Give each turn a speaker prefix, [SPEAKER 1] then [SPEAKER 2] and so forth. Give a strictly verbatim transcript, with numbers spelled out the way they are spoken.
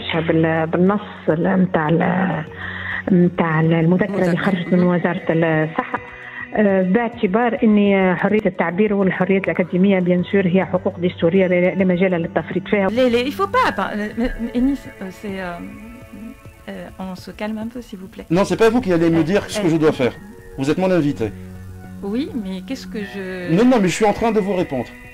[SPEAKER 1] نناقشها بالنص نتاع نتاع المذكرة اللي خرجت من وزارة الصحة، باعتبار أن حرية التعبير والحريات الأكاديمية بيان سور هي حقوق دستورية لا مجال للتفريط فيها.
[SPEAKER 2] Les, les, il faut pas. Ennis, c'est, euh, euh, on se calme un peu, s'il vous plaît.
[SPEAKER 3] Non, c'est pas vous qui allez me dire ce que je dois faire. Vous êtes mon invité.
[SPEAKER 2] Oui, mais qu'est-ce que je...
[SPEAKER 3] Non, non, mais je suis en train de vous répondre.